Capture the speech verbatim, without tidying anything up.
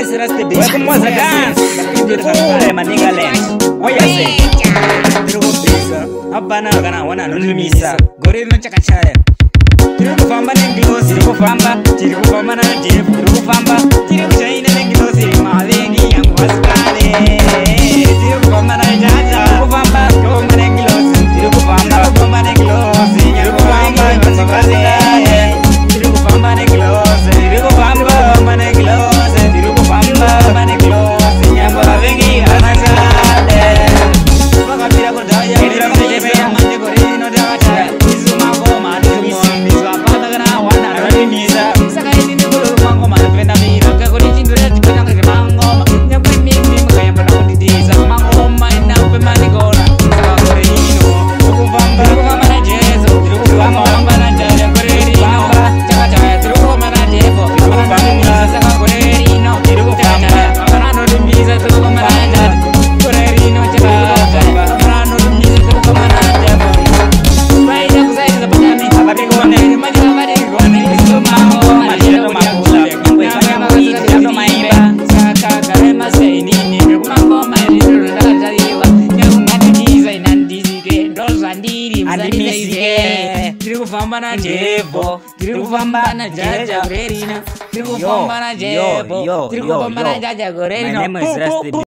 is Rusty B. Welcome once again. Oh, maniga land. What you say? Tirugo pizza. Abana gana wana nulumisa. Goril no chakachaya. Tirugo famba nenglo, tirugo famba, tirugo famba na jeep, tirugo famba, tirugo chaina nenglo, tirugo malengi yang waskane. Tirugo famba na jaja, tirugo famba, tirugo nenglo, tirugo famba, famba nenglo, tirugo famba, waskane. Tirugo famba nenglo, tirugo famba, famba nenglo, tirugo famba, famba nenglo, yang malengi waskane. Wakapira berdaya, kira kira yang manje gorino jaga. Famba na jebo, tirugo famba na jaja gorerina, tirugo famba na jebo, tirugo famba na jaja gorerina. My name is Rusty B.